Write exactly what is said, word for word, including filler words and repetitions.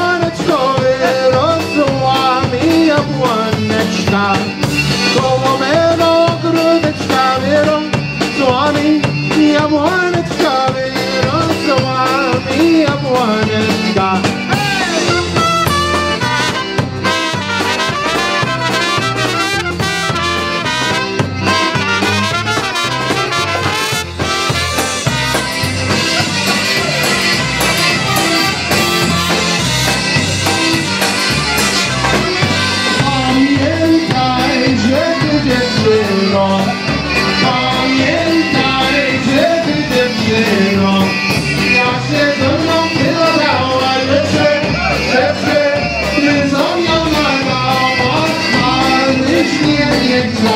jabłoneczko wyrosła mi jabłoneczka. Koło mego ogródeczka wyrosła mi jabłoneczka, wyrosła mi jabłoneczka. Dziewczyno, pamiętaj, że ty dziewczyno, ja się do mną wylała, lecz, lecz, ty za mną na mała, a myśl nie, nie